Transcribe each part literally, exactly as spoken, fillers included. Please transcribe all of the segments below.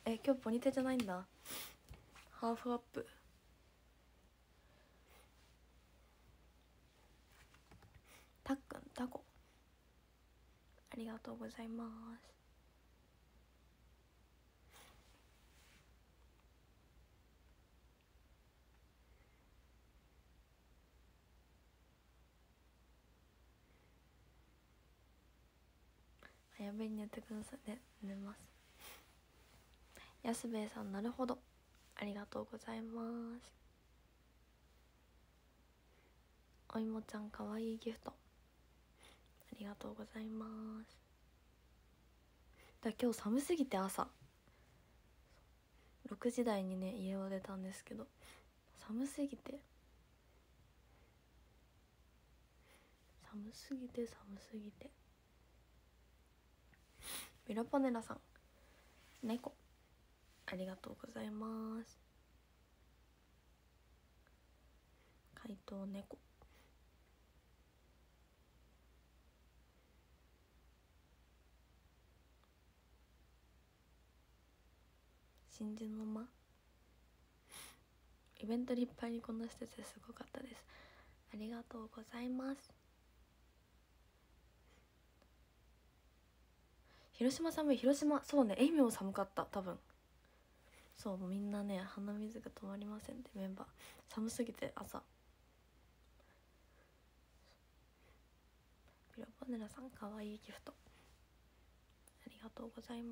え今日ポニテじゃないんだ。ハーフアップ。たっくんタコありがとうございます。早めに寝てくださいね。寝ます。安兵衛さんなるほどありがとうございます。おいもちゃんかわいいギフトありがとうございます。だ今日寒すぎて朝ろくじ台にね家を出たんですけど、寒すぎて寒すぎて寒すぎて。ミラパネラさん猫ありがとうございます。怪盗猫真珠の間イベントいっぱいにこなしててすごかったです。ありがとうございます。広島寒い。広島そうね、愛媛も寒かった多分。そうもうみんなね鼻水が止まりませんってメンバー寒すぎて朝。ピロパネラさんかわいいギフトありがとうござい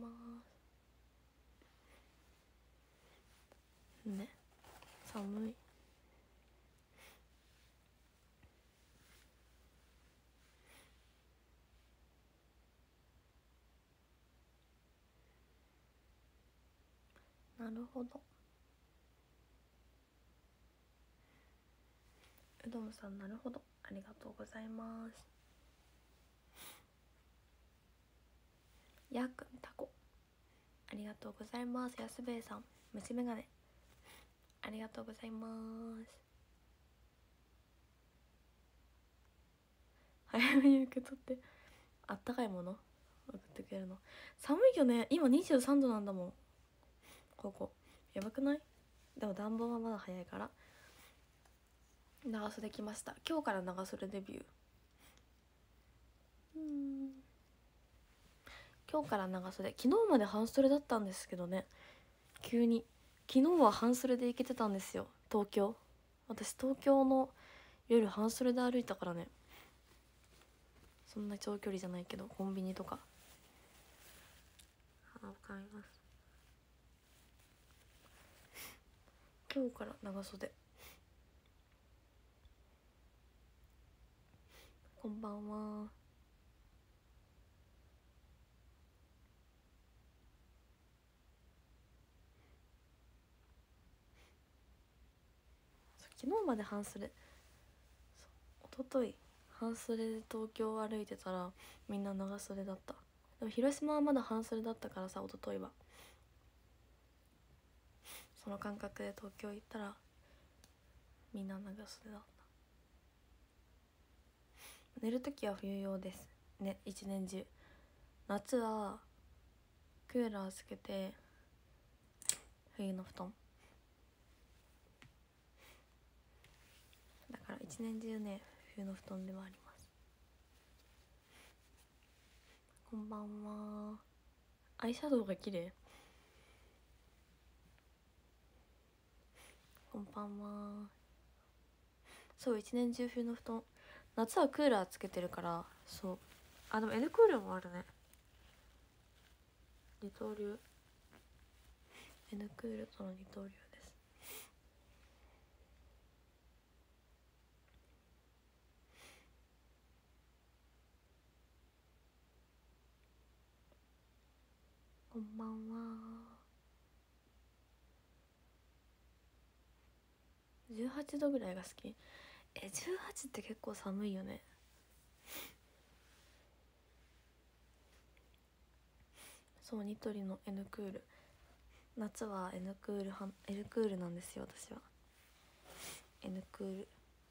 ますね。寒い。なるほど。うどんさんなるほどありがとうございます。やーくんタコありがとうございます。安兵衛さん虫眼鏡ありがとうございます。早めに受け取ってあったかいもの送ってくれるの。寒いよね今にじゅうさんどなんだもんここ。やばくない？でも暖房はまだ早いから長袖来ました。今日から長袖デビュー。うん今日から長袖。昨日まで半袖だったんですけどね、急に昨日は半袖で行けてたんですよ東京。私東京の夜半袖で歩いたからね。そんな長距離じゃないけどコンビニとか。あ、わかります。今日から長袖。こんばんは。昨日まで半袖。おととい半袖で東京を歩いてたらみんな長袖だった。でも広島はまだ半袖だったからさ、おとといは。その感覚で東京行ったらみんな長袖だった。寝るときは冬用ですね、一年中。夏はクーラーつけて冬の布団だから一年中ね冬の布団ではあります。こんばんは。アイシャドウが綺麗。こんばんは。そう一年中冬の布団。夏はクーラーつけてるから。そうあでも N クールもあるね。二刀流 N クールとの二刀流です。こんばんは。じゅうはちどぐらいが好き。えじゅうはちって結構寒いよね。そうニトリの N クール。夏は N クールは L クールなんですよ私は。 N クール。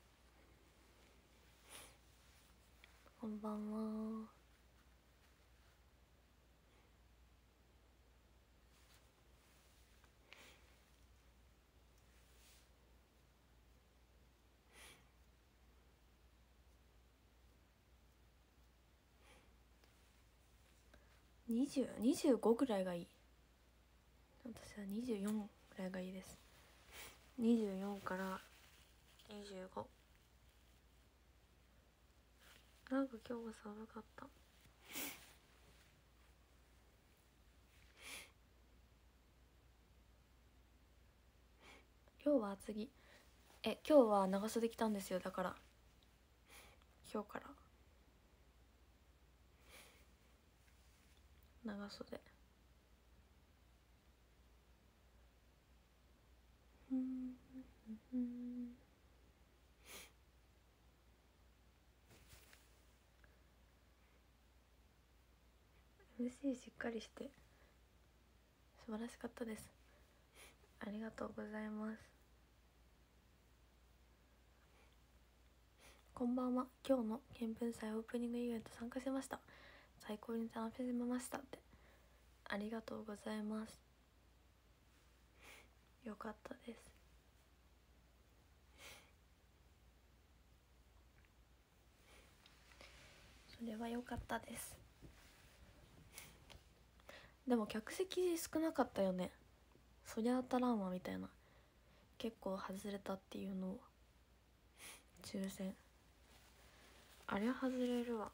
こんばんは。 にじゅう、にじゅうごぐらいがいい。私はにじゅうよんぐらいがいいです。にじゅうよんからにじゅうご。なんか今日は寒かった。今日は厚着。え、今日は長袖着たんですよ。だから今日から長袖。うんうん。 エムシー しっかりして素晴らしかったです。ありがとうございます。こんばんは。今日の見聞祭オープニングイベント参加しました。最高に楽しめましたって。ありがとうございます。よかったです。それは良かったです。でも客席少なかったよね。そりゃ当たらんわみたいな。結構外れたっていうのを。抽選あれは外れるわ。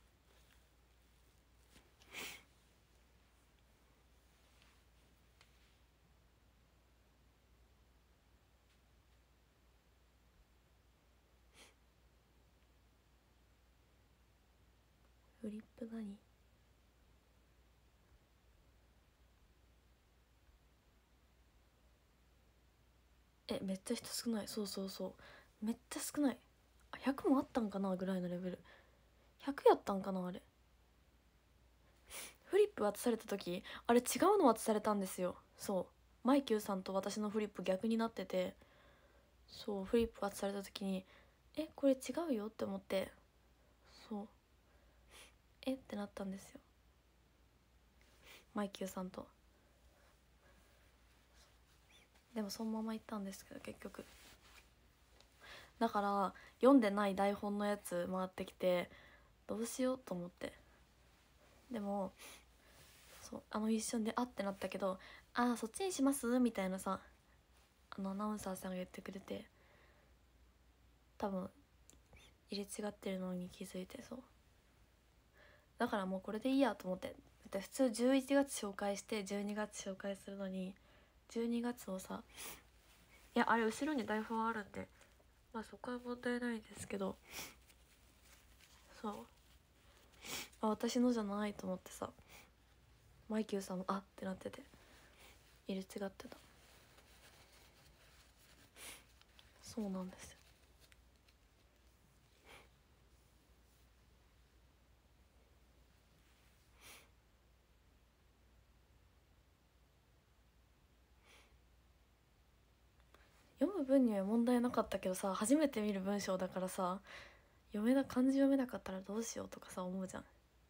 フリップ何？え、めっちゃ人少ない。そうそうそう、めっちゃ少ない。あ、ひゃくもあったんかなぐらいのレベル。ひゃくやったんかなあれ。フリップ渡された時、あれ違うの渡されたんですよ。そうマイキューさんと私のフリップ逆になってて、そうフリップ渡された時にえこれ違うよって思って、そうえってなったんですよ、マイキューさんと。でもそのまま行ったんですけど結局。だから読んでない台本のやつ回ってきてどうしようと思って。でもそうあの一瞬であってなったけど、ああそっちにしますみたいなさ、あのアナウンサーさんが言ってくれて、多分入れ違ってるのに気づいて、そうだからもうこれでいいやと思って。だって普通じゅういちがつ紹介してじゅうにがつ紹介するのに、じゅうにがつをさ、いやあれ後ろに台本あるんでまあそこは問題ないですけど、そうあ私のじゃないと思ってさ、マイキューさんもあってなってて入れ違ってた。そうなんですよ。読む分には問題なかったけどさ、初めて見る文章だからさ、読めな漢字読めなかったらどうしようとかさ思うじゃん。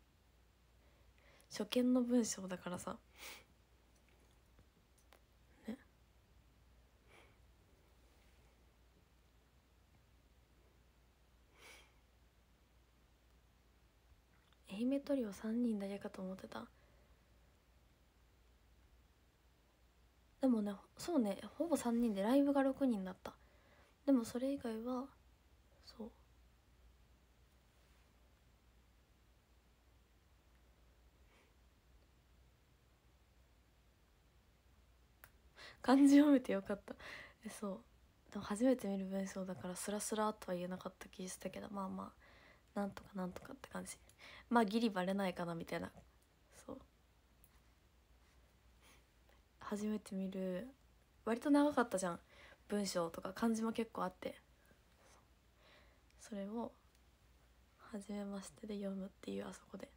初見の文章だからさね。愛媛トリオさんにんだけかと思ってた。でもね、そうね、ほぼさんにんでライブがろくにんだった。でもそれ以外はそう漢字読めてよかった。えそうでも初めて見る文章だからスラスラとは言えなかった気したけど、まあまあなんとかなんとかって感じ。まあギリバレないかなみたいな。そう初めて見る、割と長かったじゃん文章とか、漢字も結構あって、それを初めましてで読むっていう、あそこで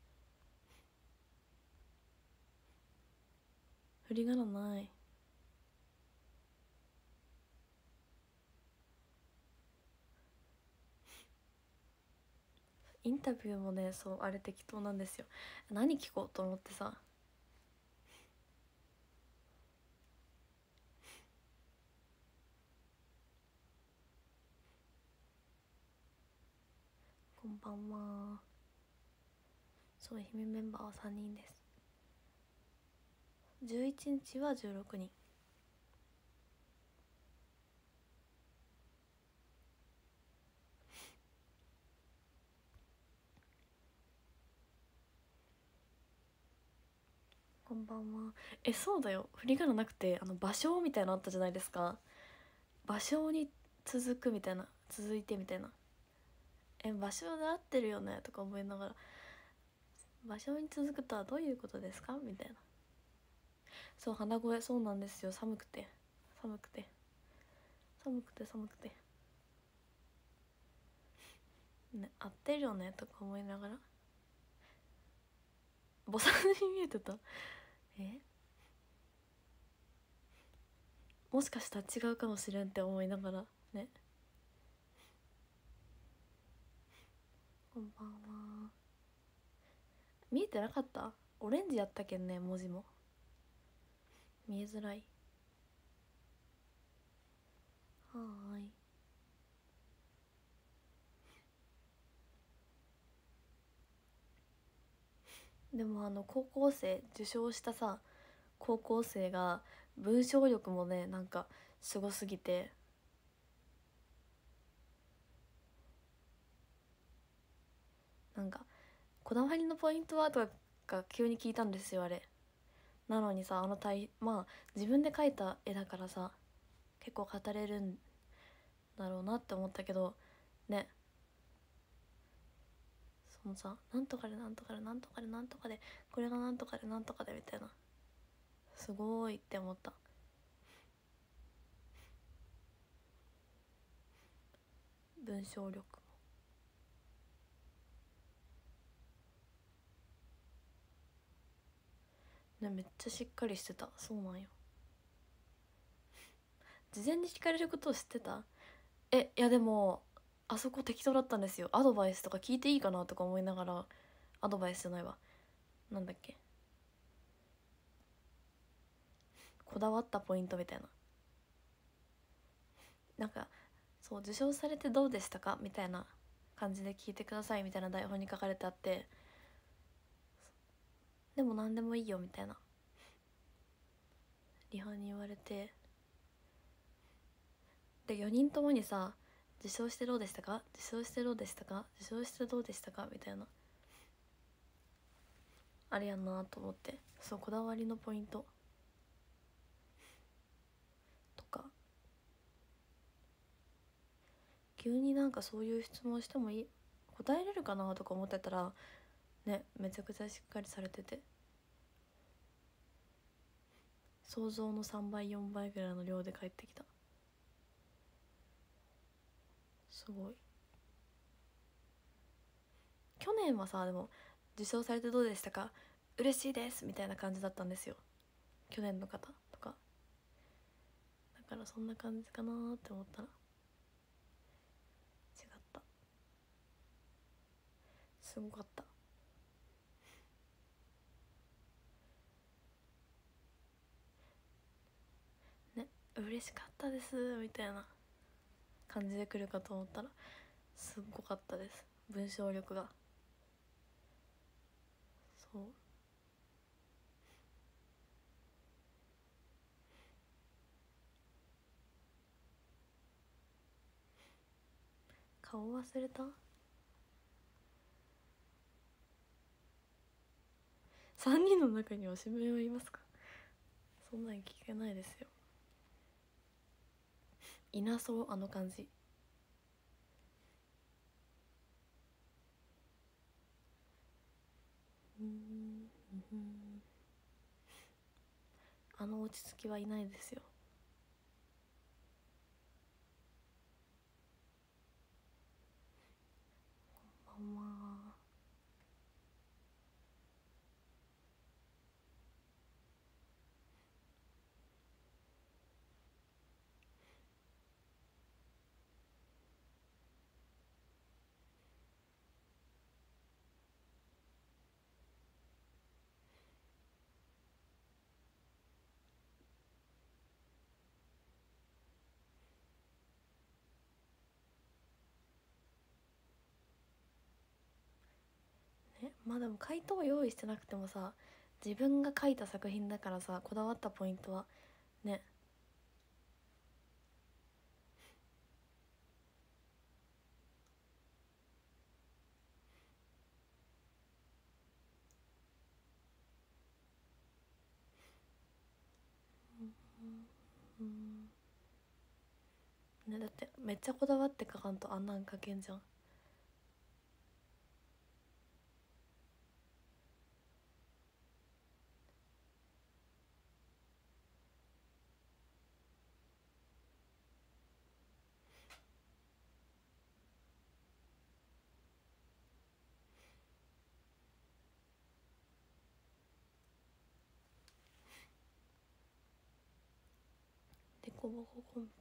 振り仮名ない。インタビューもね、そうあれ適当なんですよ。何聞こうと思ってさ、こんばんは。そう愛媛メンバーはさんにんです。 じゅういちにちはじゅうろくにん。こんばんは。え、そうだよ、振り仮名なくて、あの芭蕉みたいなのあったじゃないですか。芭蕉に続くみたいな、続いてみたいな。え、芭蕉で合ってるよねとか思いながら、芭蕉に続くとはどういうことですかみたいな。そう、鼻声、そうなんですよ。寒くて寒くて寒くて寒くてね、合ってるよねとか思いながら、ボサに見えてた。え、もしかしたら違うかもしれんって思いながらね。こんばんは。見えてなかった？オレンジやったけんね、文字も見えづらい。はーい。でもあの高校生、受賞したさ高校生が文章力もね、なんかすごすぎて、なんかこだわりのポイントはとか急に聞いたんですよ、あれ。なのにさ、あの対まあ自分で描いた絵だからさ結構語れるんだろうなって思ったけどね。そのさ、なんとかでなんとかでなんとかでなんとかでこれがなんとかでなんとかでみたいな、すごいって思った。文章力もね、めっちゃしっかりしてた。そうなんよ。事前に聞かれることを知ってた？え、いやでもあそこ適当だったんですよ。アドバイスとか聞いていいかなとか思いながら、アドバイスじゃないわ、なんだっけ、こだわったポイントみたいな、なんかそう、受賞されてどうでしたかみたいな感じで聞いてくださいみたいな台本に書かれてあって、でも何でもいいよみたいなリハに言われて、でよにんともにさ、受賞してどうでしたか受賞してどうでしたか受賞してどうでしたかみたいな、あれやんなと思って。そう、こだわりのポイントとか、急になんかそういう質問してもいい答えれるかなとか思ってたらね、めちゃくちゃしっかりされてて、想像のさんばいよんばいぐらいの量で帰ってきた。すごい。去年はさ、でも受賞されてどうでしたか嬉しいですみたいな感じだったんですよ、去年の方とか。だからそんな感じかなーって思ったら違った。すごかった。ね、嬉しかったですみたいな感じで来るかと思ったらすっごかったです、文章力が。そう、顔忘れた？さんにんの中に推しメンはいますか？そんなん聞けないですよ。いなそう、あの感じ。うんうん、あの落ち着きはいないですよ。こんばんは。ね、まあでも回答用意してなくてもさ、 自分が書いた作品だからさ、こだわったポイントはね。うん、ね、だってめっちゃこだわって書かんとあんなん書けんじゃん。でこぼこコンビ、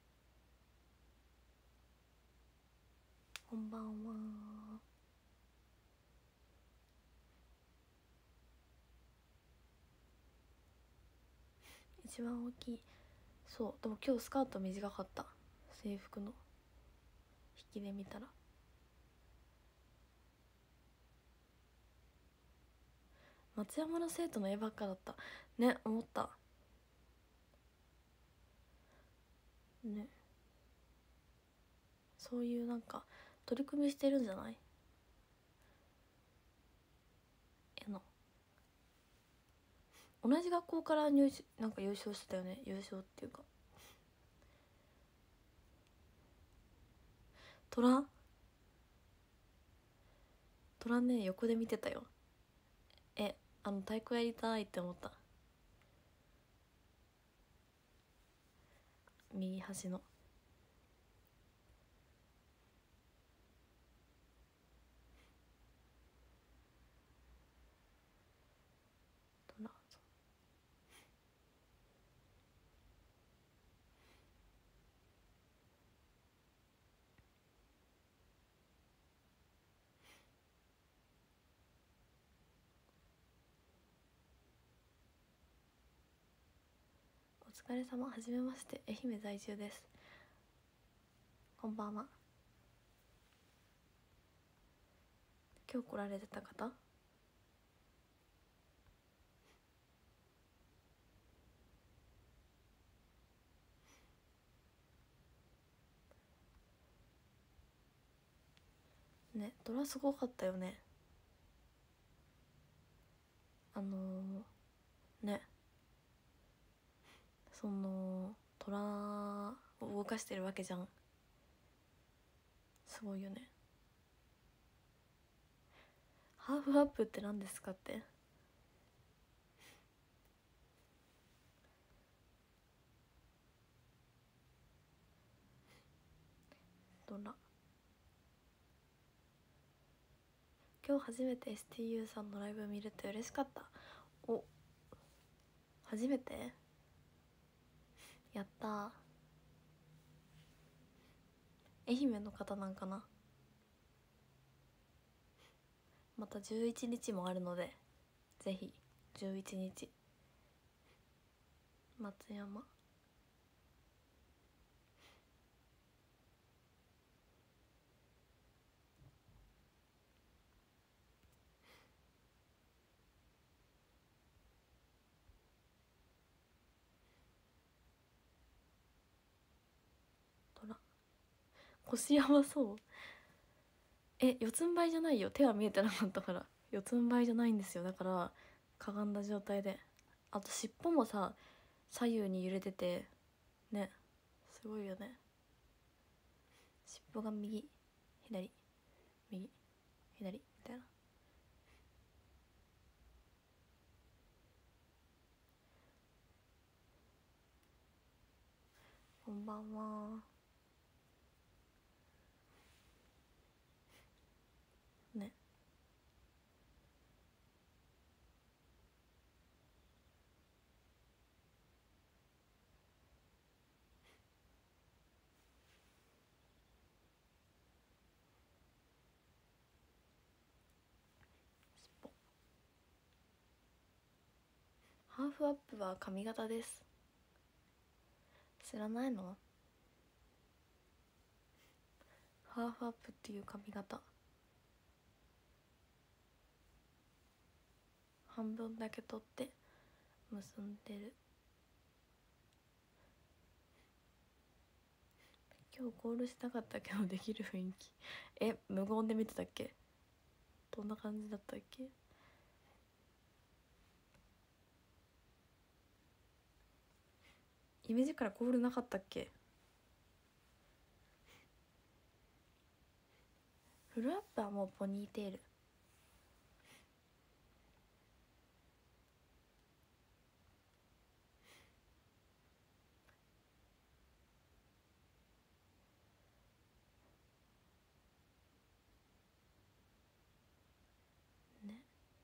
こんばんは。一番大きい。そうでも今日スカート短かった、制服の引きで見たら。松山の生徒の絵ばっかだったね、思ったね。そういうなんか取り組みしてるんじゃない、絵の。同じ学校から入試なんか優勝してたよね、優勝っていうか。虎虎ね、横で見てたよ。え、あの太鼓やりたいって思った。右端の虎。お疲れ様、はじめまして、愛媛在住です。こんばんは。今日来られてた方、ね、ドラすごかったよね。あのー、ね、その虎を動かしてるわけじゃん。すごいよね。ハーフアップって何ですかって。ドラ、今日初めて エスティーユー さんのライブ見れて嬉しかった。お、初めてやった。愛媛の方なんかな。またじゅういちにちもあるので、ぜひじゅういちにち松山。トラ、腰やばそう。え、四つん這いじゃないよ、手は見えてなかったから。四つん這いじゃないんですよ、だからかがんだ状態で。あと尻尾もさ、左右に揺れててね、すごいよね。尻尾が右左右左みたいな。こんばんは。ね、尻尾。ハーフアップは髪型です。知らないの？ハーフアップっていう髪型。 半分だけ取って結んでる。今日コールしたかったけどできる雰囲気え無言で見てたっけ？どんな感じだったっけ？イメージからコールなかったっけ？フルアップはもうポニーテール。ね、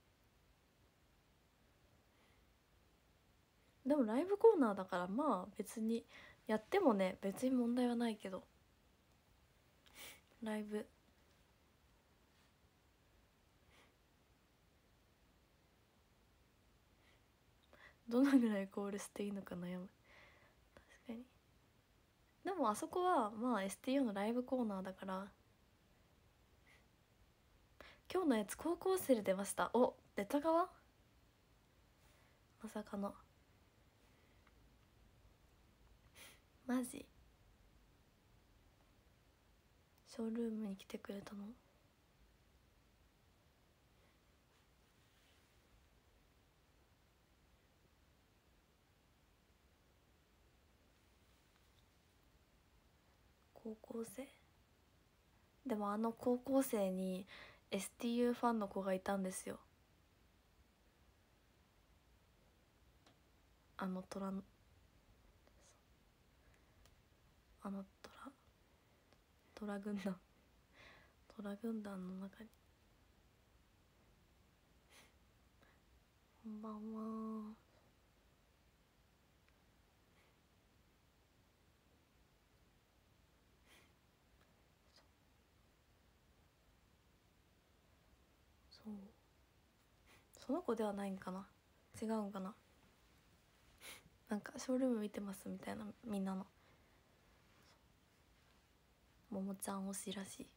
でもライブコーナーだからまあ別にやってもね別に問題はないけど、ライブどのぐらいコールしていいのか悩む。確かに。でもあそこはまあ エスティーユー のライブコーナーだから。今日のやつ高校生で出ました。お、出た側？まさかの。マジ？ショールームに来てくれたの？高校生？でもあの高校生に エスティーユー ファンの子がいたんですよ。あのトラあのトラトラ軍団トラ軍団の中に。こんばんは。そうその子ではないんかな、違うんかな。なんかショールーム見てますみたいな、みんなのももちゃん推しらしい。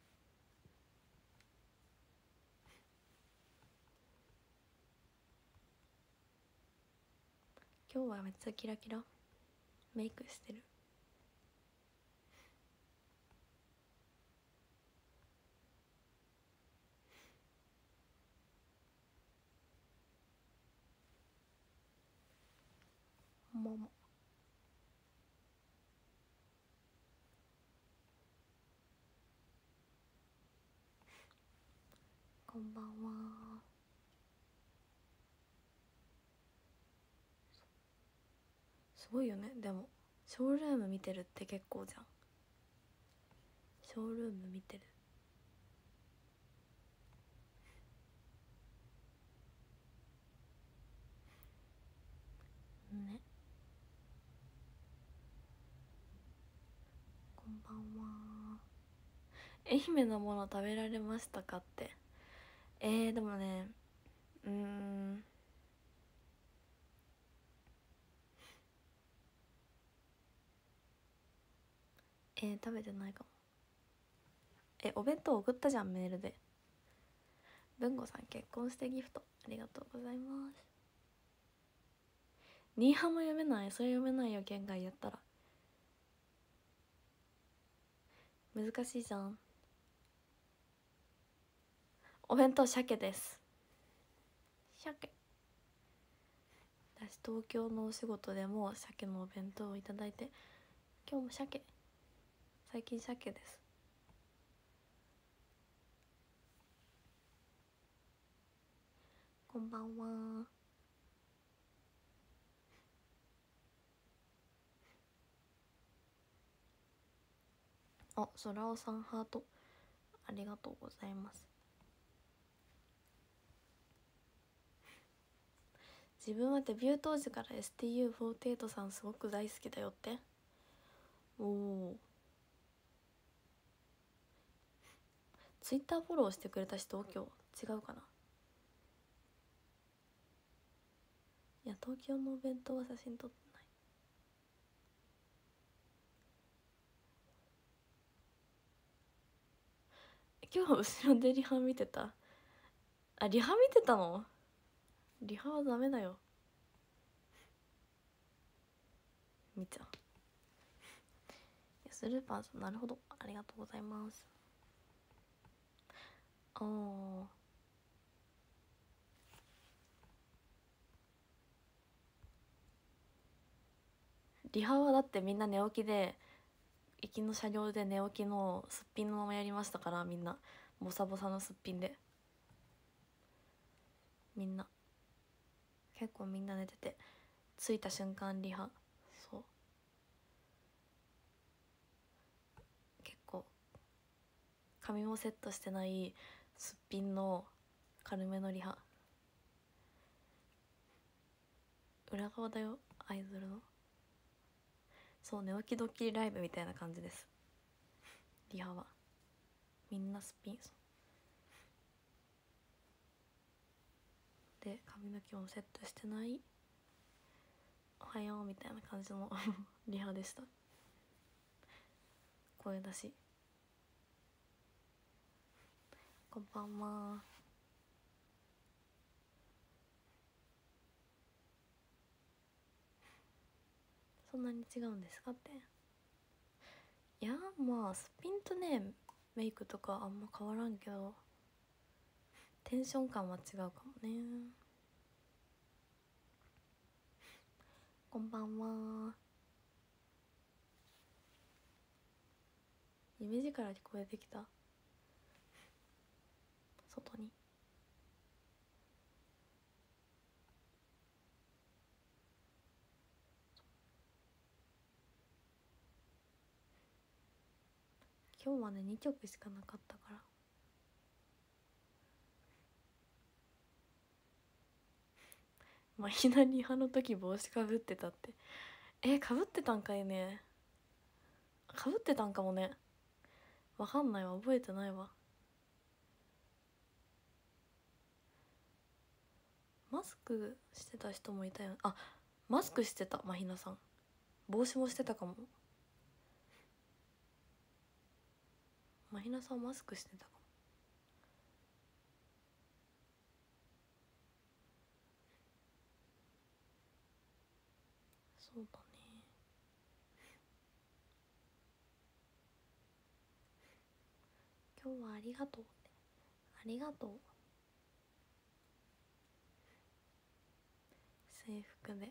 今日はめっちゃキラキラメイクしてる。ももこんばんは。すごいよね。でもショールーム見てるって結構じゃん。ショールーム見てるね。こんばんは。愛媛のもの食べられましたかって。えー、でもね、うーんえー、食べてないかも。え、お弁当送ったじゃんメールで。文吾さん結婚してギフトありがとうございます。ニーハも読めない？それ読めないよ、県外やったら。難しいじゃん。お弁当鮭です。鮭。私東京のお仕事でも鮭のお弁当をいただいて、今日も鮭。最近鮭です。こんばんは。あ、そらおさんハートありがとうございます。自分はデビュー当時から エスティーユーフォーティーエイト さんすごく大好きだよって。おお。ツイッターフォローしてくれた人今日違うかな。いや東京のお弁当は写真撮ってない。今日後ろでリハ見てた。あ、リハ見てたの？ リハはダメだよみちゃん。スルーパーさん、なるほど、ありがとうございます。あー、リハはだってみんな寝起きで、行きの車両で寝起きのすっぴんのままやりましたから、みんなボサボサのすっぴんで、みんな結構みんな寝てて、着いた瞬間リハ。そう、結構髪もセットしてないすっぴんの軽めのリハ。裏側だよアイドルの。そう、寝起きドッキリライブみたいな感じです、リハは。みんなすっぴんで、髪の毛もセットしてない、おはようみたいな感じのリハでした。声出し、こんばんは。そんなに違うんですかって。いや、まあすっぴんとねメイクとかあんま変わらんけど、テンション感は違うかもね。こんばんは。夢力聞こえてきた、外に。今日はねにきょくしかなかったから。まあひなリハの時帽子かぶってたって。え、かぶってたんかいね。かぶってたんかもね、わかんないわ、覚えてないわ。マスクしてた人もいたよ。あ、マスクしてた、まひなさん。帽子もしてたかも。まひなさんマスクしてたかも。そうだね。今日はありがとうって、ありがとう。制服で。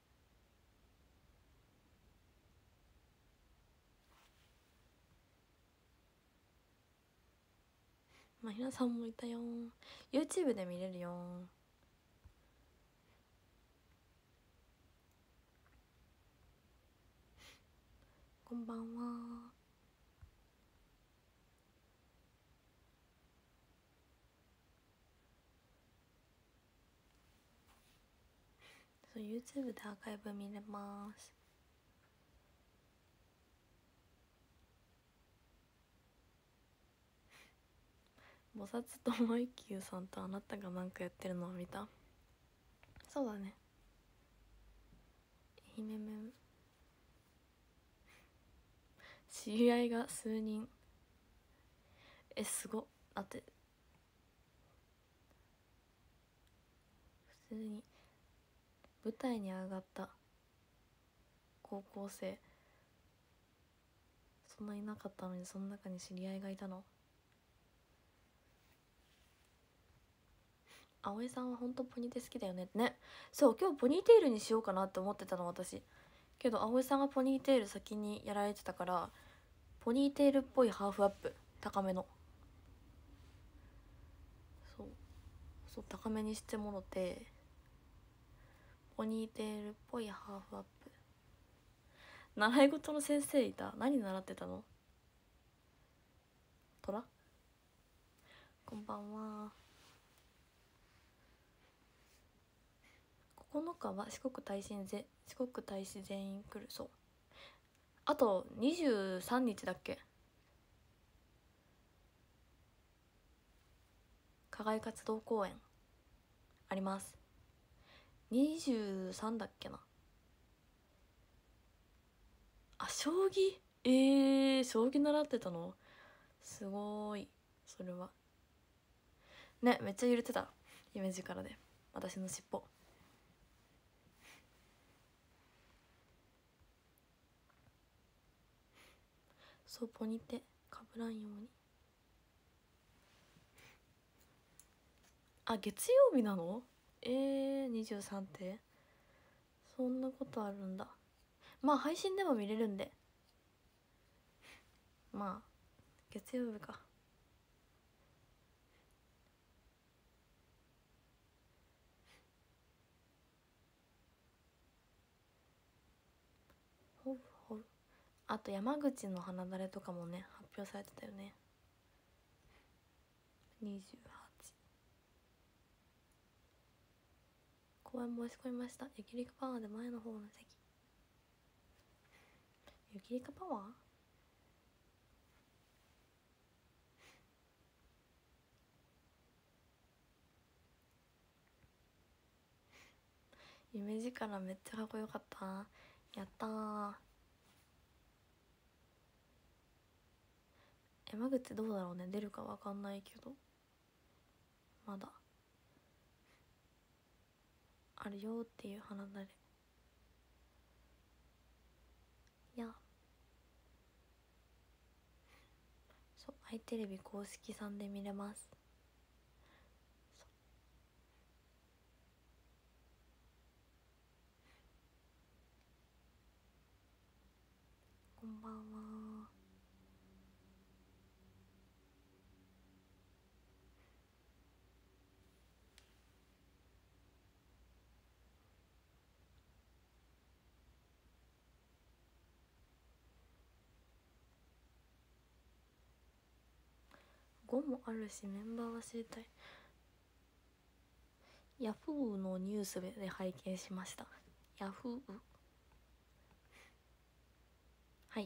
まひなさんもいたよ。 YouTube で見れるよ。こんばんは。そう、 YouTube でアーカイブ見れます。菩薩とマイキューさんとあなたがなんかやってるのを見た。そうだね、姫めん。知り合いが数人。え、すごっ。だって普通に舞台に上がった高校生、そんないなかったのにその中に知り合いがいたの。葵さんは本当ポニテ好きだよね。ね、そう、今日ポニーテールにしようかなって思ってたの私。けど葵さんがポニーテール先にやられてたから、ポニーテールっぽいハーフアップ、高めの、そうそう、高めにしてもろて、ポニーテールっぽいハーフアップ。習い事の先生いた。何習ってたの？トラ？こんばんは。ここのかは四国大震ぜ四国大使全員来る。そう、あとにじゅうさんにちだっけ、課外活動公演あります。にじゅうさんだっけなあ。将棋、えー、将棋習ってたの？すごーい。それはね、めっちゃ揺れてた、夢力で。 私の尻尾。そう、ポニテかぶらんように。あ、月曜日なの？えー、にじゅうさんってそんなことあるんだ。まあ配信でも見れるんで、まあ月曜日か。ほうほう。あと山口の花だれとかもね発表されてたよね。にじゅうはち。公演申し込みました。雪リカパワーで前の方の席。雪リカパワー、夢力めっちゃかっこよかった。やったー。山口どうだろうね、出るかわかんないけど、まだあるよっていう花だれ。いや、そう、アイテレビ公式さんで見れます。こんばんは。ごもあるしメンバーは知りたい。ヤフーのニュースで拝見しました。ヤフー、はい、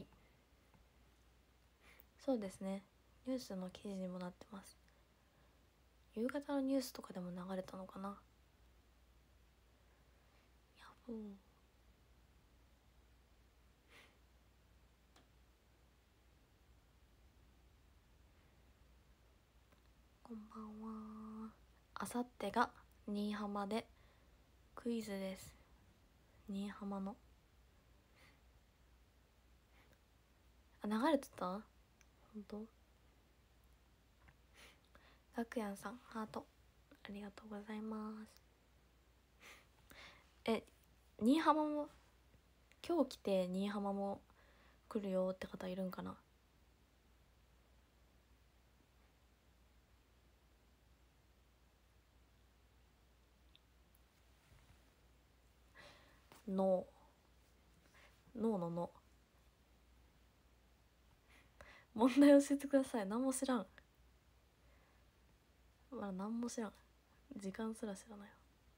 そうですね、ニュースの記事にもなってます。夕方のニュースとかでも流れたのかな。ヤフー、こんばんは。あさってが新居浜でクイズです。新居浜の、あ、流れてた？ほんと？ガクヤンさんハートありがとうございます。え、新居浜も今日来て新居浜も来るよって方いるんかな。ノーノーのノー。問題教えてください。何も知らん。まだ何も知らん。時間すら知らないわ。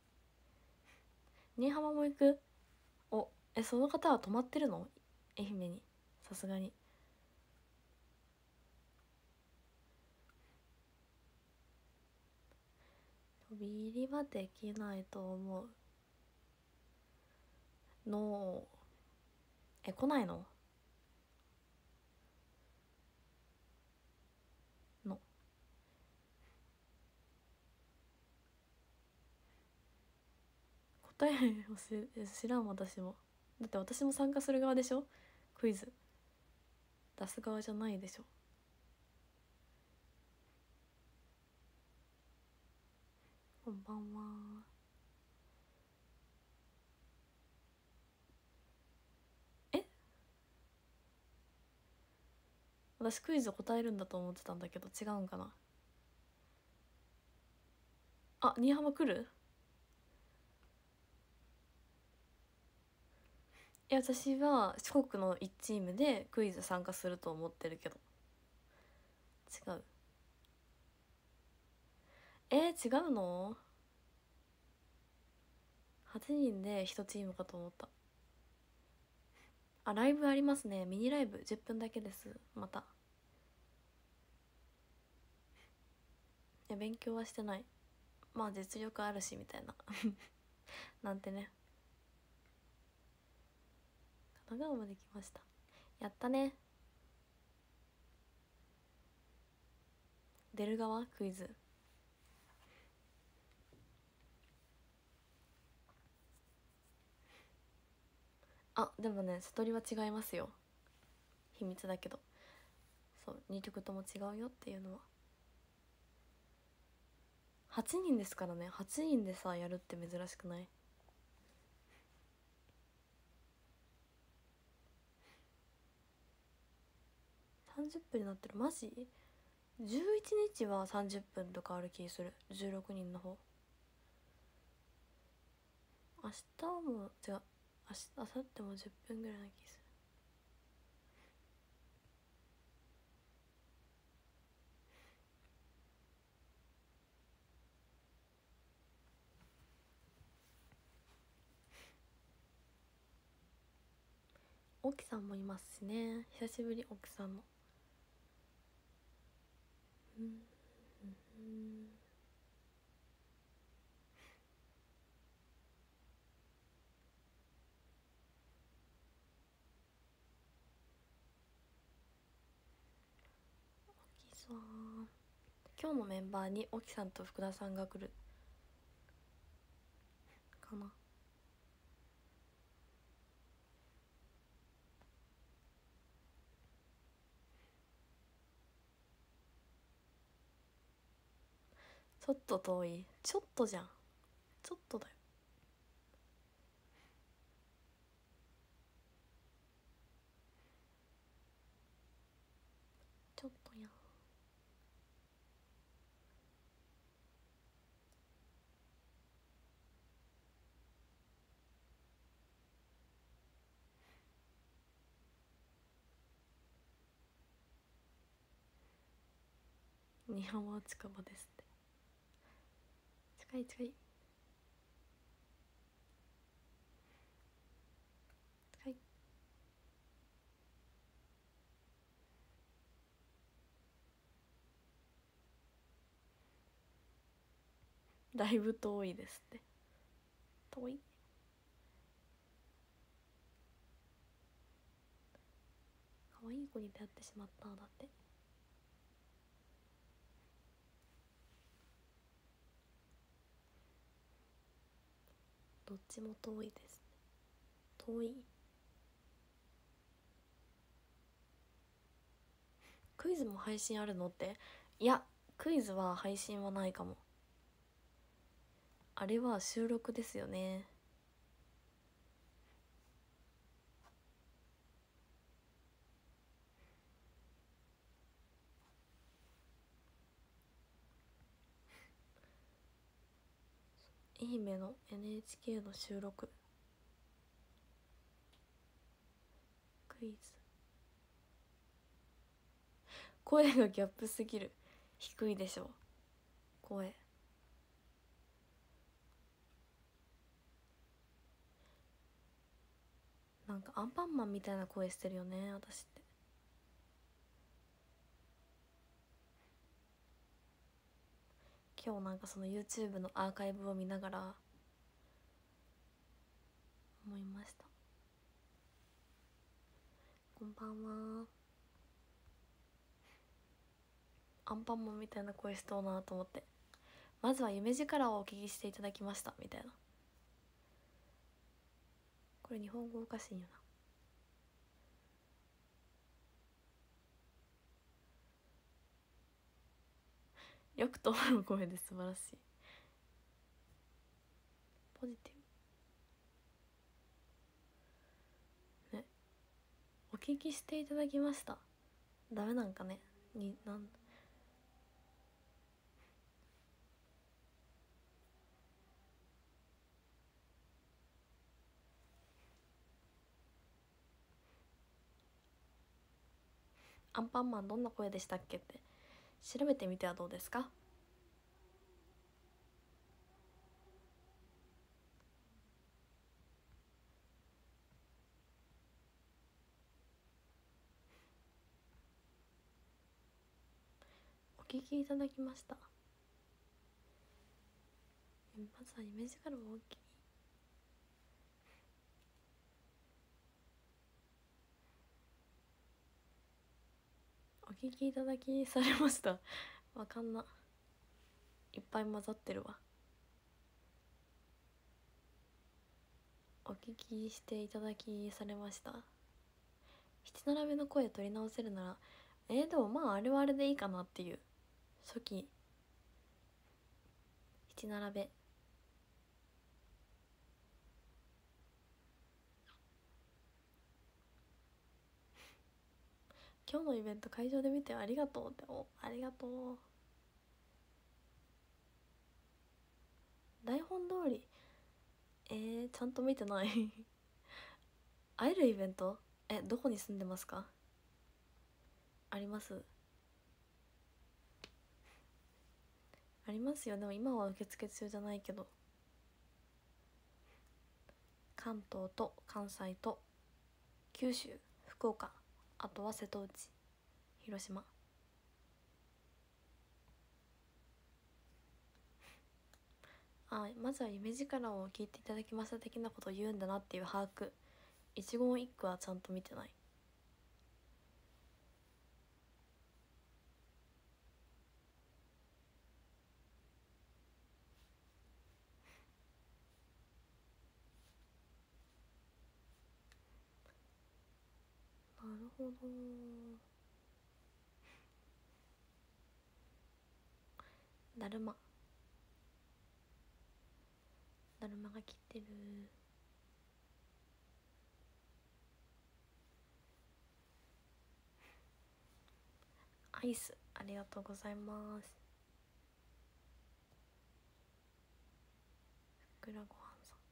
新居浜も行く？お、え、その方は泊まってるの？愛媛に。さすがに飛び入りはできないと思う。のえ、来ないの？の答えを知らん。私もだって私も参加する側でしょ。クイズ出す側じゃないでしょ。こんばんは。え、私クイズ答えるんだと思ってたんだけど違うんかな。あ、新居浜来る？いや、私は四国のいちチームでクイズ参加すると思ってるけど。違う？えー、違うの？はちにんでいちチームかと思った。あ、ライブありますね。ミニライブじゅっぷんだけです。また。いや、勉強はしてない。まあ実力あるしみたいななんてね。神奈川まで来ました。やったね。出る側クイズ。 あでもね悟りは違いますよ。秘密だけど、そうにきょくとも違うよっていうのは。はちにんですからね。はちにんでさやるって珍しくない？さんじゅっぷんになってる。マジ？じゅういちにちはさんじゅっぷんとかある気する。じゅうろくにんの方。明日も違う、明日明後日もじゅっぷんぐらいな気する。沖さんもいますしね。久しぶり沖さんの。うんうんうん沖さん、今日のメンバーに沖さんと福田さんが来るかな。ちょっと遠い。ちょっとじゃん。ちょっとだよ。ちょっとやん。日本は近場ですって。近い近い近い。だいぶ遠いですって。遠い。可愛い子に出会ってしまっただって。どっちも遠いですね。遠い。クイズも配信あるのって？いや、クイズは配信はないかも。あれは収録ですよね。愛媛の エヌエイチケー の収録。クイズ。声がギャップすぎる。低いでしょ声。なんかアンパンマンみたいな声してるよね私って。今日なんかその YouTube のアーカイブを見ながら思いました。こんばんは。アンパンマンみたいな声しとうなと思って。まずは夢力をお聞きしていただきましたみたいな。これ日本語おかしいよな。よく通る声で素晴らしい。ポジティブね。お聞きしていただきました。ダメなんかね。になんアンパンマンどんな声でしたっけって調べてみてはどうですか？お聞きいただきました。まずはイメージからも大きい。お聞きいただきされました。わかんな。いっぱい混ざってるわ。 お聞きしていただきされました？七並べの声取り直せるなら、えー、でもまああれはあれでいいかなっていう、初期七並べ。今日のイベント会場で見てありがとうって、おありがとう。台本通り、えー、ちゃんと見てない会えるイベント、えどこに住んでますか？あります、ありますよ。でも今は受付中じゃないけど、関東と関西と九州、福岡、あとは瀬戸内、広島。あ、まずは夢力を聞いていただきました的なことを言うんだなっていう把握、一言一句はちゃんと見てない。なるほど。だるまだるまが切ってる。アイスありがとうございます。ふくらごはんさん、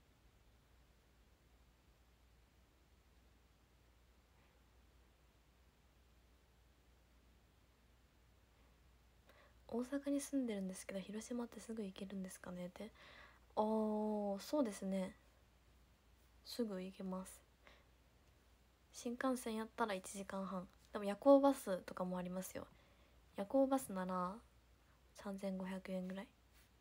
大阪に住んでるんですけど広島ってすぐ行けるんですかねって。あー、そうですね、すぐ行けます。新幹線やったらいちじかんはん。でも夜行バスとかもありますよ。夜行バスならさんぜんごひゃくえんぐらい。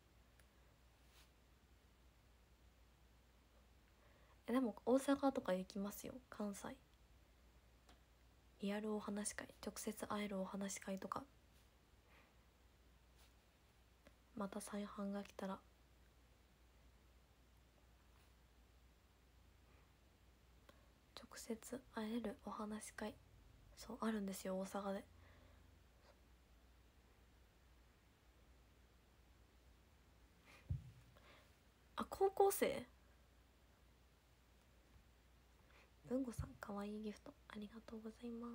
えでも大阪とか行きますよ。関西リアルお話し会、直接会えるお話し会とか、また再販が来たら。直接会えるお話し会、そうあるんですよ大阪で。あ、高校生。文吾さんかわいいギフトありがとうございます。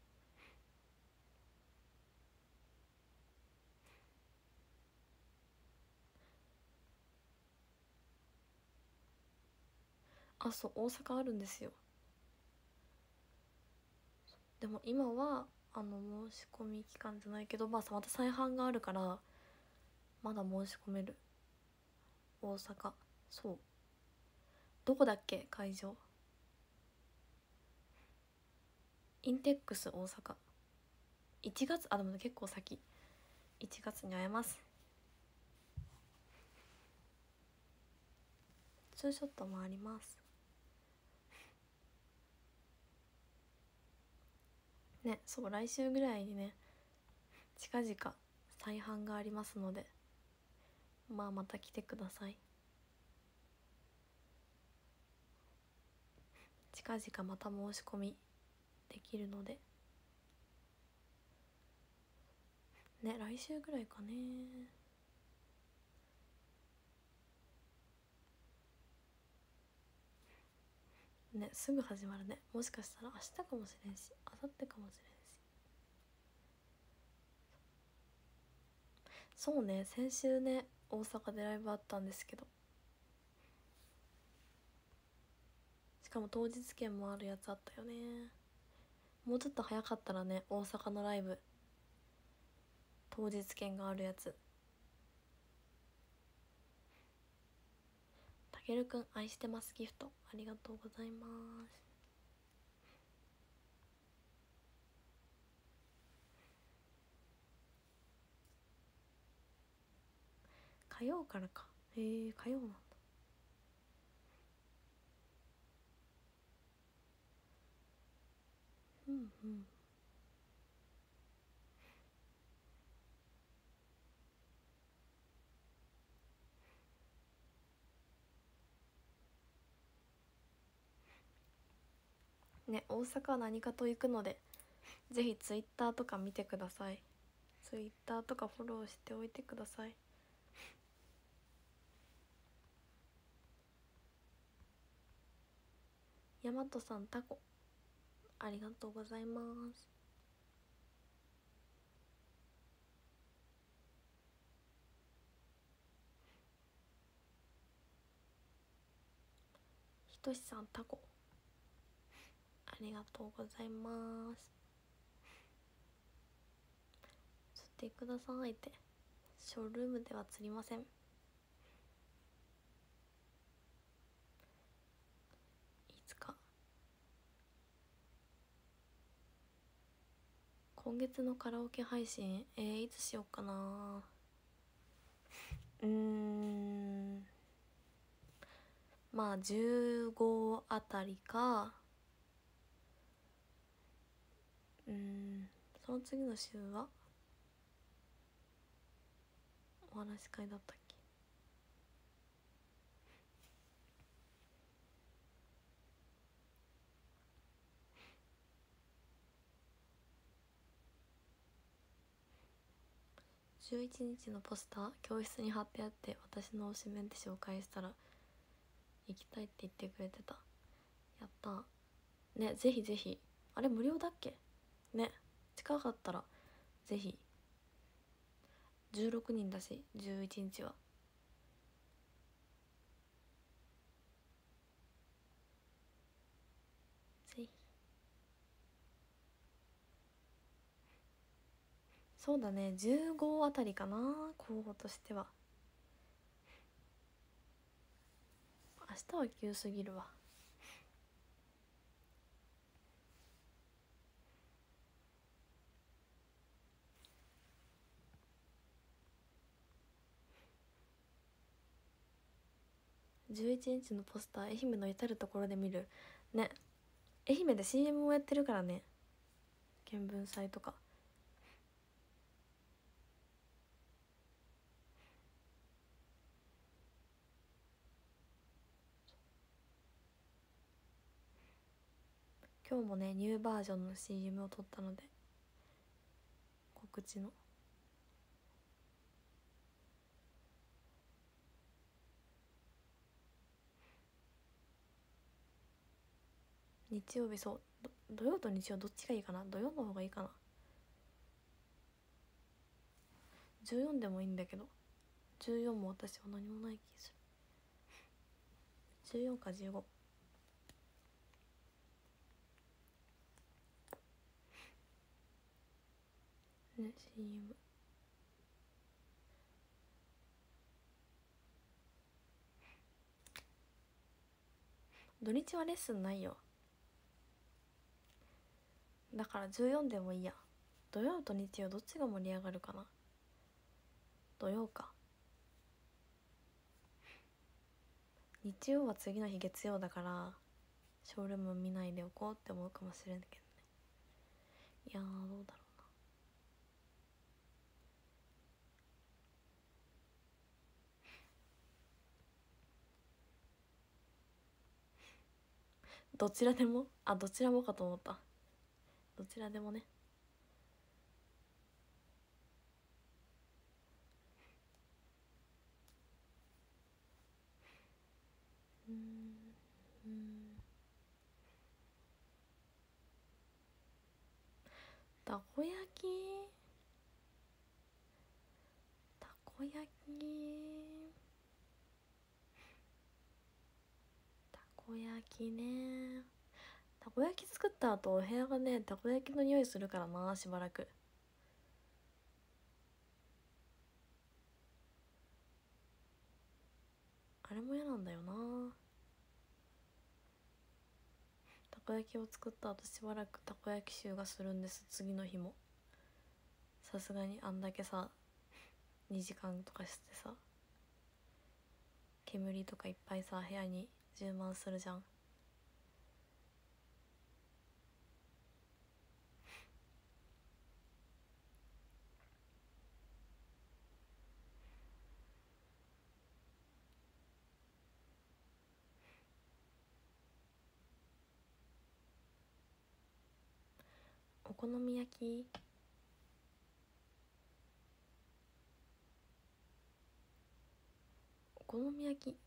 あ、そう大阪あるんですよ。でも今はあの申し込み期間じゃないけど、まあまた再販があるからまだ申し込める。大阪、そうどこだっけ会場。インテックス大阪、いちがつ、あでも結構先、いちがつに会えます。ツーショットもあります。ね、そう来週ぐらいにね近々再販がありますので、まあまた来てください。近々また申し込みできるのでね、来週ぐらいかね。ね、すぐ始まるね。もしかしたら明日かもしれんし明後日かもしれんし。そうね、先週ね大阪でライブあったんですけど、しかも当日券もあるやつあったよね。もうちょっと早かったらね、大阪のライブ当日券があるやつ。たけるくん愛してますギフトありがとうございます。火曜からか。へえ火曜なんだ。うんうん。 ね、大阪は何かと行くので、ぜひツイッターとか見てください。ツイッターとかフォローしておいてください。大和さんタコありがとうございます。ひとしさんタコありがとうございます。釣ってくださいって。ショールームでは釣りません。いつか今月のカラオケ配信、えー、いつしようかな。うーんまあじゅうごあたりか、うーんその次の週はお話し会だったっけ。じゅういちにちのポスター教室に貼ってあって、私の推しメンって紹介したら行きたいって言ってくれてた。やったね。ぜひぜひ。あれ無料だっけね。近かったらぜひ。じゅうろくにんだしじゅういちにちは。ぜひ。そうだね、じゅうごあたりかな、候補としては。明日は急すぎるわ。じゅういちにちのポスター愛媛の至る所で見るね。愛媛で シーエム もやってるからね、見聞祭とか。今日もねニューバージョンの シーエム を撮ったので、告知の。日曜日、そう土曜と日曜どっちがいいかな。土曜の方がいいかな。じゅうよんでもいいんだけど、じゅうよんも私は何もない気する。じゅうよんかじゅうごね。 シーエム 土日はレッスンないよ。だからじゅうよんでもいいや。土曜と日曜どっちが盛り上がるかな。土曜か。日曜は次の日月曜だから、ショールーム見ないでおこうって思うかもしれんけどね。いやーどうだろうな。どちらでも、あ、どちらもかと思った。どちらでもね。うーんうんたこ焼きたこ焼きたこ焼きね。たこ焼き作った後お部屋がねたこ焼きの匂いするからな、しばらく。あれも嫌なんだよな。たこ焼きを作った後しばらくたこ焼き臭がするんです、次の日も。さすがにあんだけさにじかんとかしてさ、煙とかいっぱいさ部屋に充満するじゃん。 お好み焼きお好み焼き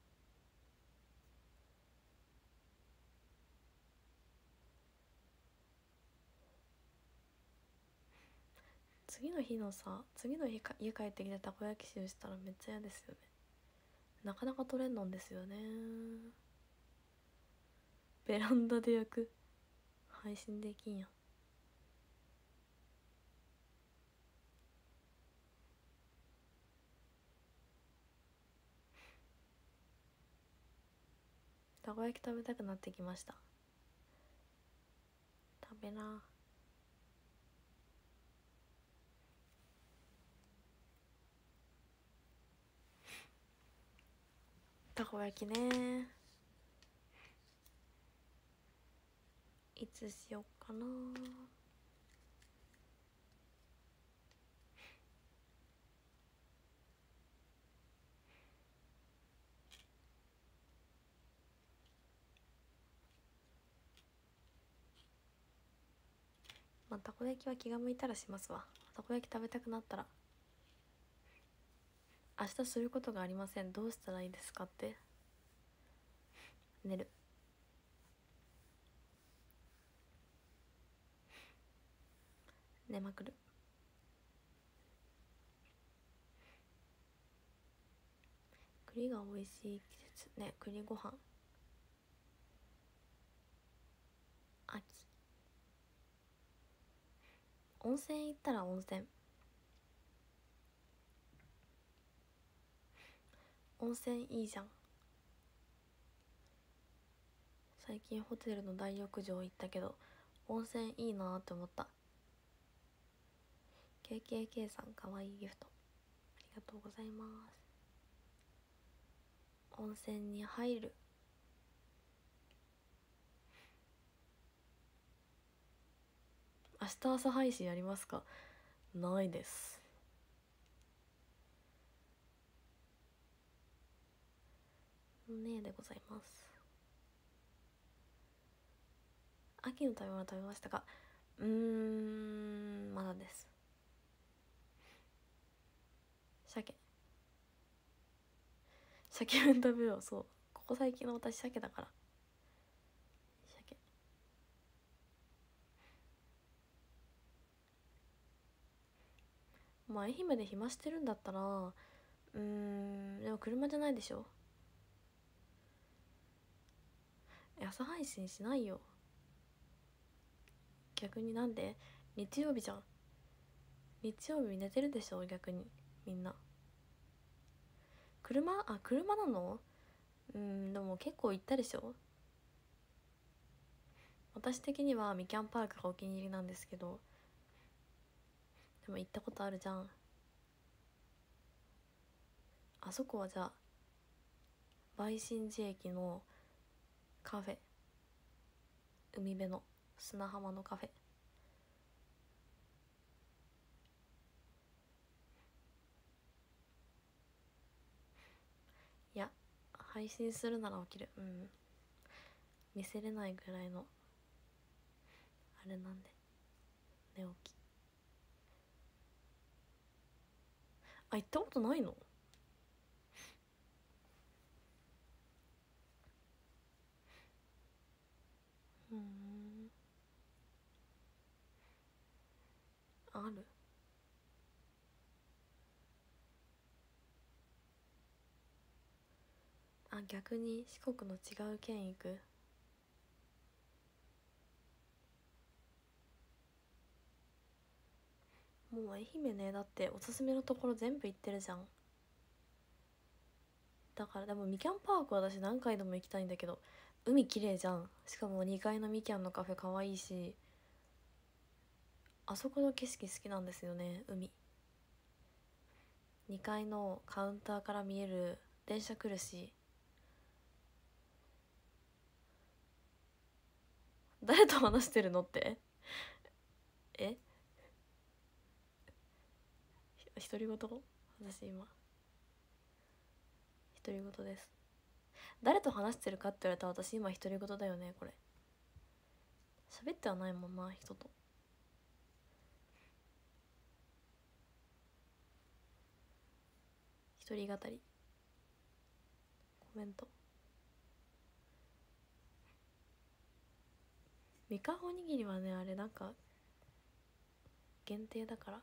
次の日のさ次の日か家帰ってきてたこ焼き臭したらめっちゃ嫌ですよね。なかなか取れんのんですよね。ベランダで焼く配信できんや。たこ焼き食べたくなってきました。食べな。たこ焼きね、いつしよっかな。まあたこ焼きは気が向いたらしますわ。たこ焼き食べたくなったら。明日することがありません、どうしたらいいですかって。寝る。寝まくる。栗が美味しい季節ね。栗ご飯秋。温泉行ったら温泉温泉いいじゃん。最近ホテルの大浴場行ったけど温泉いいなーって思った。 ケーケーケー さんかわいいギフトありがとうございます。温泉に入る。明日朝配信ありますか？ないです。ねえでございます。秋の食べ物食べましたか？うーんまだです。鮭鮭麺食べよう。そうここ最近の私鮭だから。鮭まあ愛媛で暇してるんだったらうーんでも車じゃないでしょ。朝配信しないよ。逆になんで？日曜日じゃん。日曜日寝てるでしょ逆にみんな。車あ車なの？うんでも結構行ったでしょ。私的にはみきゃんパークがお気に入りなんですけど、でも行ったことあるじゃん。あそこはじゃあ梅心寺駅のカフェ、海辺の砂浜のカフェ。いや配信するなら起きる。うん見せれないぐらいのあれなんで寝起き。あ行ったことないの？うんある。あ逆に四国の違う県行く。もう愛媛ねだっておすすめのところ全部行ってるじゃん。だからでもみきゃんパーク私何回でも行きたいんだけど海綺麗じゃん。しかもにかいのみきゃんのカフェかわいいし、あそこの景色好きなんですよね。海にかいのカウンターから見える電車来るし。誰と話してるのってえ独り言？私今独り言です。誰と話してるかって言われたら私今独り言だよね。これ喋ってはないもんな人と。 一人語りコメント。みかんおにぎりはねあれなんか限定だから。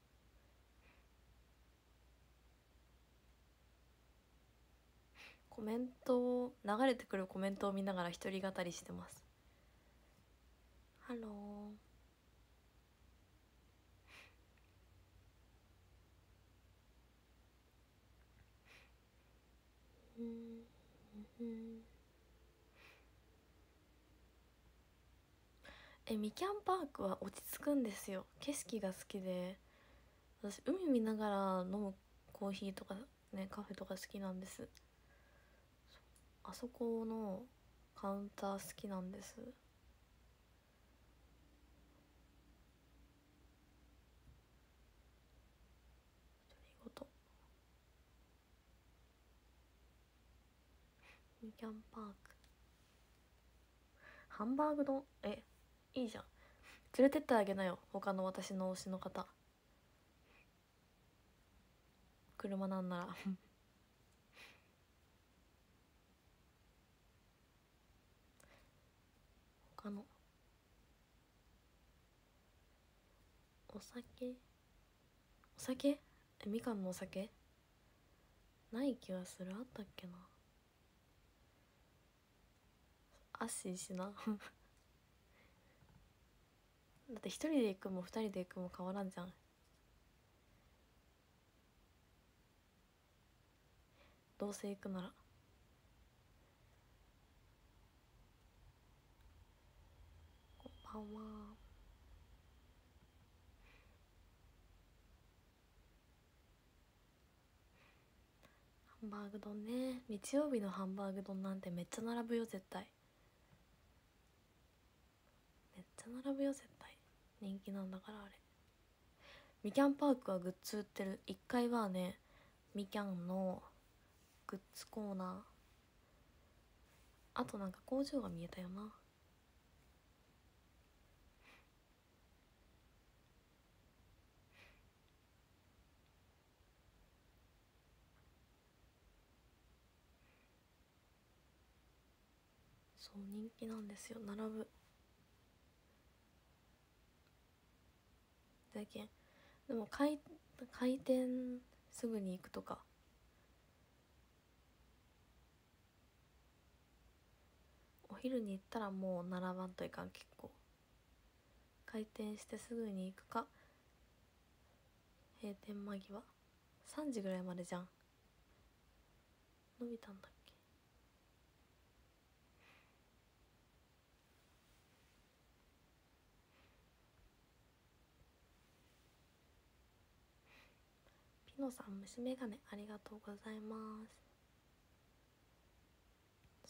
コメントを流れてくるコメントを見ながら一人語りしてます。ハロー。うんうんえみきゃんパークは落ち着くんですよ。景色が好きで、私海見ながら飲むコーヒーとかねカフェとか好きなんです。あそこのカウンター好きなんです。独り言みきゃんパークハンバーグ丼えいいじゃん。連れてってあげなよ他の私の推しの方。車なんなら他のお酒お酒えみかんのお酒ない気がする。あったっけな。アッシーしなだって一人で行くも二人で行くも変わらんじゃん。どうせ行くなら。こんばんは。ハンバーグ丼ね。日曜日のハンバーグ丼なんてめっちゃ並ぶよ絶対。めっちゃ並ぶよ絶対。人気なんだからあれ。みきゃんパークはグッズ売ってる。いっかいはねみきゃんのグッズコーナー、あとなんか工場が見えたよな。そう人気なんですよ。並ぶだけん。でも開開店すぐに行くとか、お昼に行ったらもう並ばんといかん。結構開店してすぐに行くか閉店間際さんじぐらいまでじゃん。伸びたんだっけ。ピノさん虫眼鏡ありがとうございます。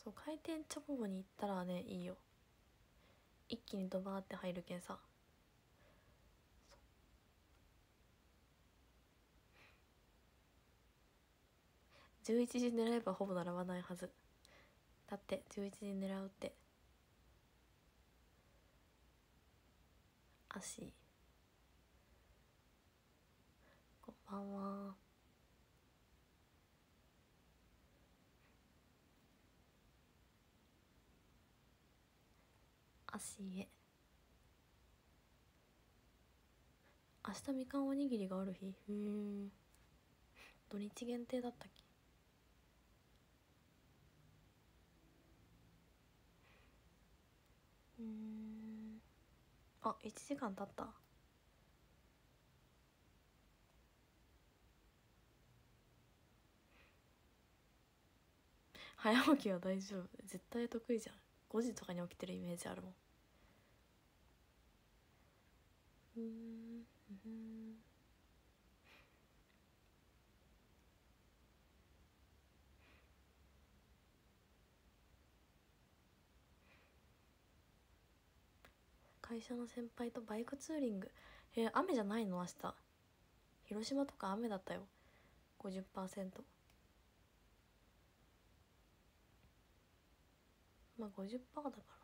そう開店直後に行ったらねいいよ。一気にドバーって入るけんさ。じゅういちじ狙えばほぼ並ばないはず。だってじゅういちじ狙うって。足こんばんは。足へ。明日みかんおにぎりがある日。へえ。土日限定だったっけ。うーんあいちじかん経った。早起きは大丈夫絶対得意じゃん。ごじとかに起きてるイメージあるもん。うんうん会社の先輩とバイクツーリング。えー、雨じゃないの明日。広島とか雨だったよ。 ごじゅっパーセント。 まあ ごじゅっパーセント だから。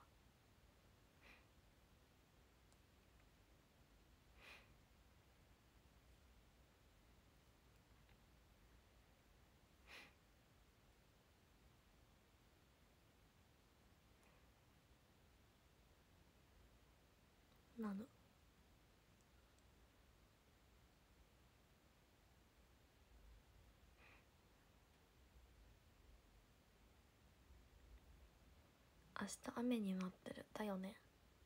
なの。明日雨になってるだよね。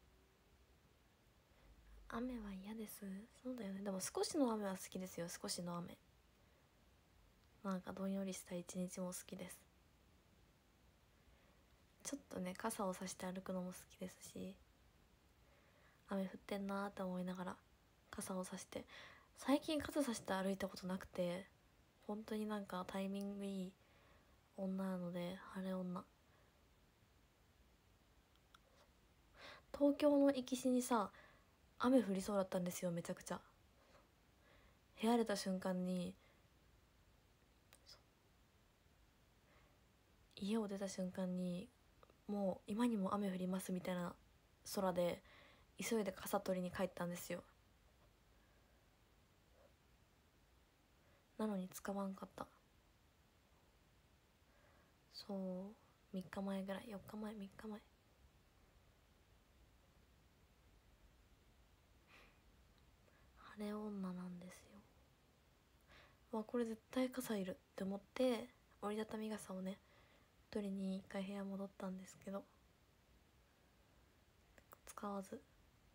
雨は嫌です。そうだよね。でも少しの雨は好きですよ。少しの雨、なんかどんよりした一日も好きです。ちょっとね傘をさして歩くのも好きですし、雨降ってんなーって思いながら傘をさして、最近傘さして歩いたことなくて、本当になんかタイミングいい女なので、晴れ女。東京の行きしにさ雨降りそうだったんですよ、めちゃくちゃ。部屋出た瞬間に、家を出た瞬間にもう今にも雨降りますみたいな空で、急いで傘取りに帰ったんですよ。なのに使わんかった。そうみっかまえぐらい、よっかまえ、みっかまえ。晴れ女なんですよ。わ、これ絶対傘いるって思って折りたたみ傘をね取りに一回部屋戻ったんですけど、使わず。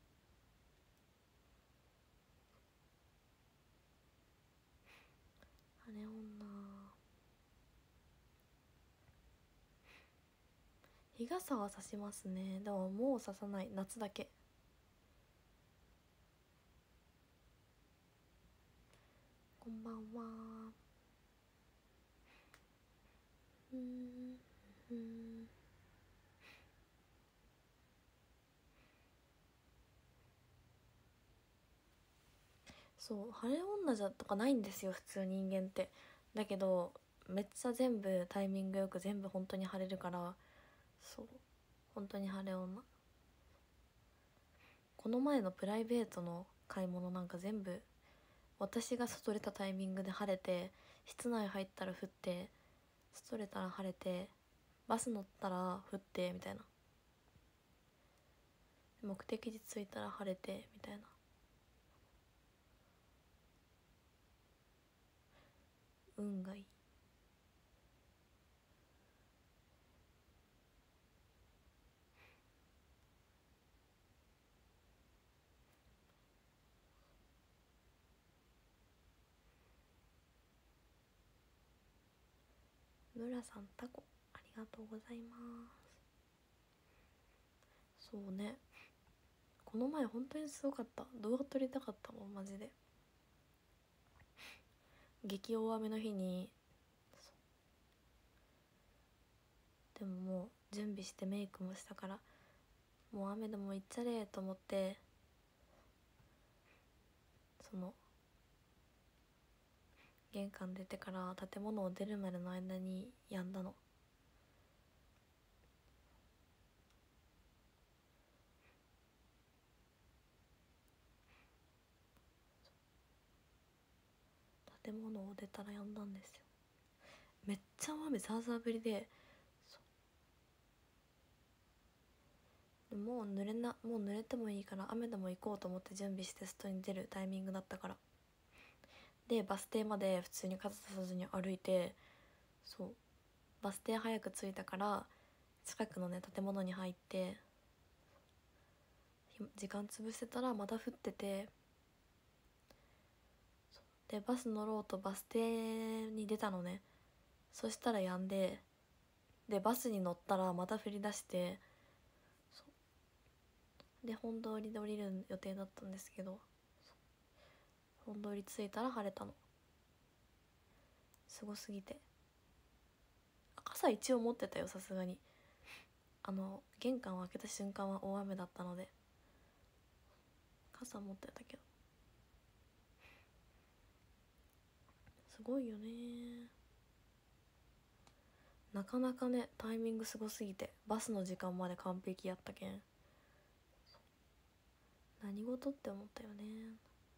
晴れ女。日傘は差しますね。でももう差さない、夏だけ。こんばんは。うんうん。そう晴れ女じゃとかないんですよ普通人間って。だけどめっちゃ全部タイミングよく全部本当に晴れるから、そう本当に晴れ女。この前のプライベートの買い物なんか全部私が外出たタイミングで晴れて、室内入ったら降って、外出たら晴れて、バス乗ったら降ってみたいな、目的地着いたら晴れてみたいな。運がいい。村さんタコありがとうございます。そうね、この前本当にすごかった。動画撮りたかったもんマジで。激大雨の日に、でももう準備してメイクもしたから、もう雨でも行っちゃれと思って、その玄関出てから建物を出るまでの間にやんだの。建物を出たらやんだんですよ。めっちゃ雨ザーザー降りで、でもう濡れなもう濡れてもいいから雨でも行こうと思って準備して外に出るタイミングだったから。でバス停まで普通に傘ささずに歩いて、そうバス停早く着いたから近くのね建物に入って、時間潰してたらまた降ってて、でバス乗ろうとバス停に出たのね。そしたらやんで、でバスに乗ったらまた降り出して、で本通りで降りる予定だったんですけど、本通り着いたら晴れたの。すごすぎて。傘一応持ってたよさすがに。あの玄関を開けた瞬間は大雨だったので傘持ってたけど、すごいよね。なかなかねタイミングすごすぎて、バスの時間まで完璧やったけん、何事って思ったよね。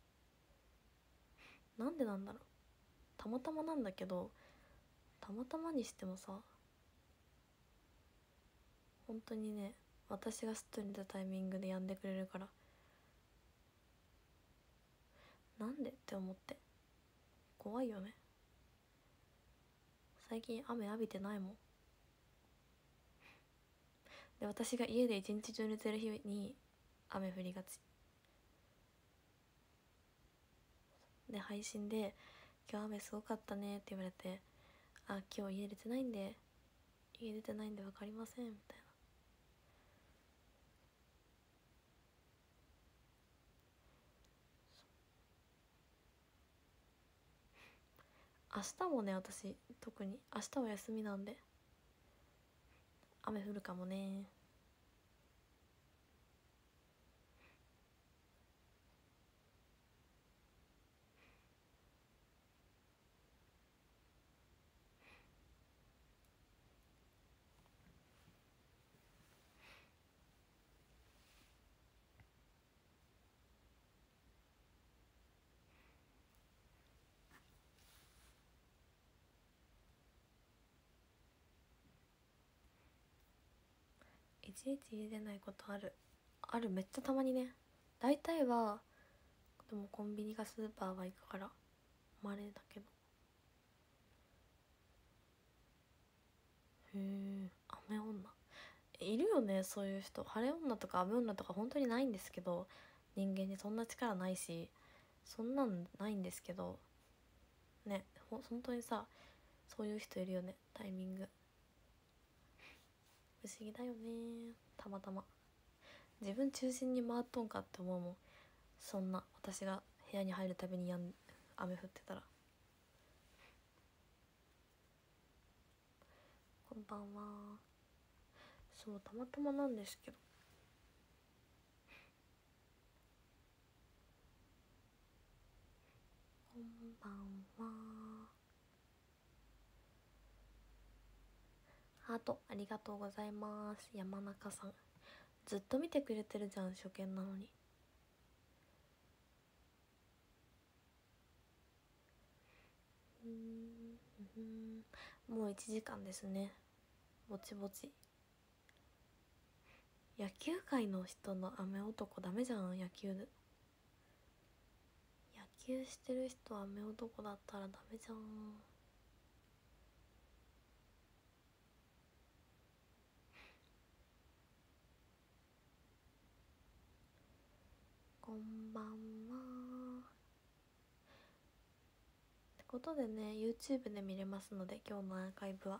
なんでなんだろう、たまたまなんだけど、たまたまにしてもさ、本当にね私が外に出たタイミングでやんでくれるからなんでって思って、怖いよね。最近雨浴びてないもん。で私が家で一日中寝てる日に雨降りがちで、配信で「今日雨すごかったね」って言われて「あ、今日家出てないんで家出てないんで分かりません」みたいな。明日もね、私特に明日は休みなんで雨降るかもね。一日家出ないことあるあるめっちゃたまにね。大体はでもコンビニかスーパーは行くからまれだけど。へえ、雨女いるよね、そういう人。晴れ女とか雨女とか本当にないんですけど、人間にそんな力ないしそんなんないんですけどね。ほ本当にさ、そういう人いるよね、タイミング。不思議だよね。たまたま自分中心に回っとんかって思うもん。そんな私が部屋に入るたびにやん雨降ってたら。こんばんは。そうたまたまなんですけど。こんばんは。ハートありがとうございます。山中さんずっと見てくれてるじゃん、初見なのに。うんもういちじかんですね。ぼちぼち。野球界の人の雨男ダメじゃん。野球で野球してる人雨男だったらダメじゃん。こんばんは。ってことでね、 YouTube で見れますので今日のアーカイブは。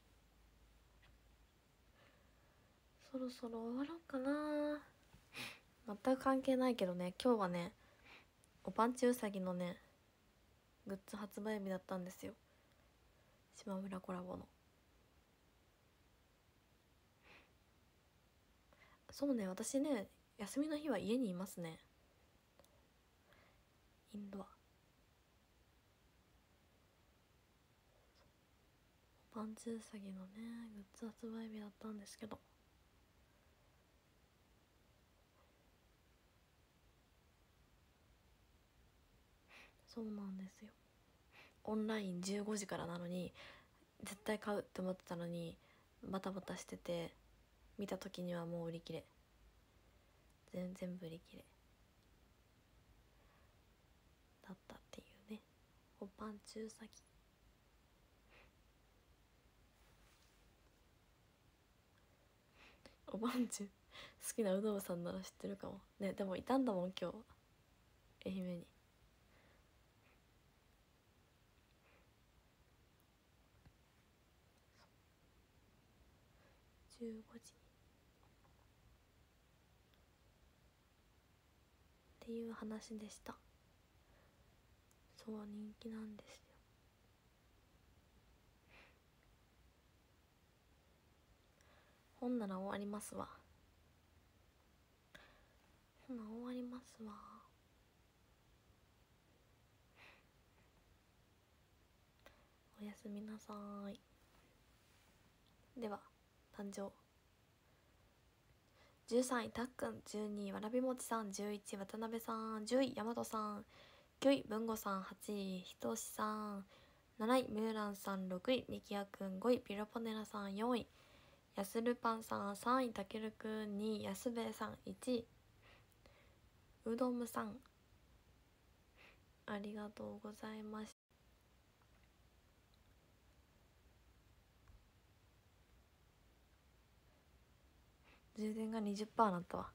そろそろ終わろうかな。全く関係ないけどね、今日はねおパンチウサギのねグッズ発売日だったんですよ。島村コラボの。そうね、私ね休みの日は家にいますね。インドア。おパンチウサギのねグッズ発売日だったんですけど、そうなんですよ。オンラインじゅうごじからなのに絶対買うって思ってたのにバタバタしてて、見た時にはもう売り切れ。全然売り切れだったっていうね。おパンチウサギ。おパンチ好きなうどんさんなら知ってるかもね。でもいたんだもん今日愛媛に。じゅうごじっていう話でした。そう人気なんですよ。本なら終わりますわ。ほな終わりますわ。おやすみなさい。では誕生じゅうさんいたっくん、じゅうにいわらびもちさん、じゅういちい渡辺さん、じゅうい大和さん、きゅうい文吾さん、はちいひとしさん、なないムーランさん、ろくいみきやくん、ごいピロポネラさん、よんいやするパンさん、さんいたけるくん、にいやすべえさん、いちいうどむさん、 ありがとうございます。充電が にじゅっパーセント なったわ。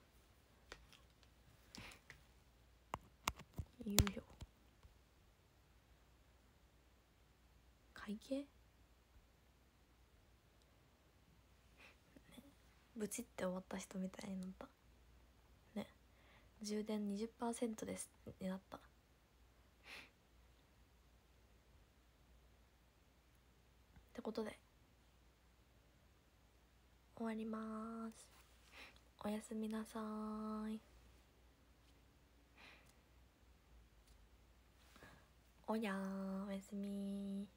よいよ。会計ブチって終わった人みたいになったね。充電 にじゅっパーセント ですになった。ってことで終わりまーす。おやすみなさーい。おやー、おやすみー。